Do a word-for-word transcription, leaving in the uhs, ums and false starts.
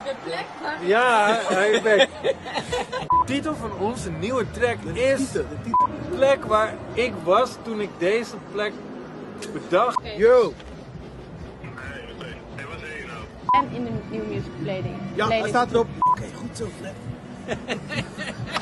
De plek waar... Ja, hij weet. De titel van onze nieuwe track is de plek waar ik was toen ik deze plek bedacht. Okay. Yo! En in de nieuwe music kleding. Ja, hij staat erop. Oké, goed zo, Fred.